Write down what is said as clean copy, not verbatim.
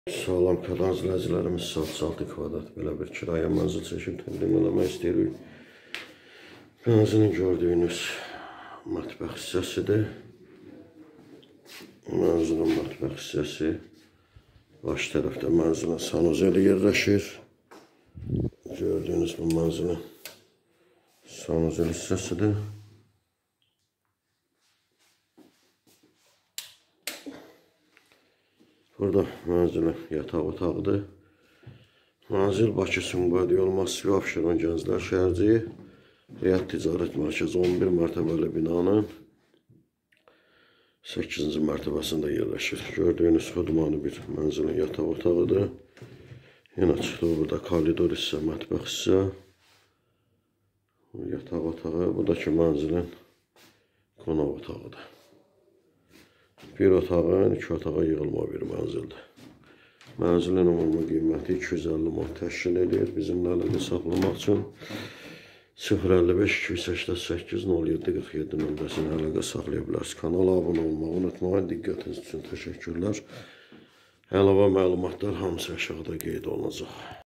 Salam qalan izləyicilərimiz 6 kvadrat belə bir kirayə mənzil çəkib təqdim eləmək istəyirik. Mənzilin gördüyünüz mətbəx hissəsidir. Mənzilin mətbəx hissəsi baş tərəfdə mənzilin sanuzeli yerləşir. Gördüyünüz bu mənzilin sanuzel hissəsidir. Burada mənzilin yataq otağıdır. Mənzil Bakı Sumqayıt yolu Massiv Abşeron Gənclər şəhərciyi Həyat Ticarət Mərkəzi 11 mərtəbəli binanın 8-ci mərtəbəsində yerləşir. Gördüyünüz xudmanı bir mənzilin yataq otağıdır. Yenə çıxdı burada koridor hissə, mətbəx hissə, yataq otağı. Bu da ki mənzilin qonaq otağıdır. Bir otağın 2 otağa yığılma bir mənzildir. Mənzilin ümumi qiyməti 250 manat təşkil edir. Bizimlə əlaqə saxlamaq üçün 055 288 07 47 nömrəsini əlaqə saxlaya bilərsiniz. Kanala abunə olmağı unutmayın. Diqqətiniz üçün təşəkkürlər. Əlavə məlumatlar hamısı aşağıda qeyd olunacaq.